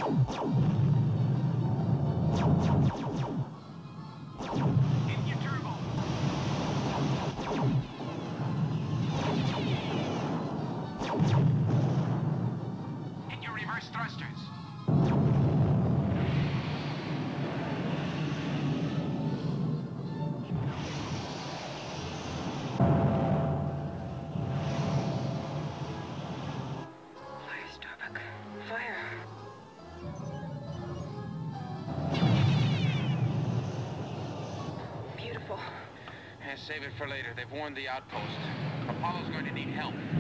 Hit your turbo. Hit your reverse thrusters. Fire, Starbuck. Fire. Beautiful. Save it for later. They've warned the outpost. Apollo's going to need help.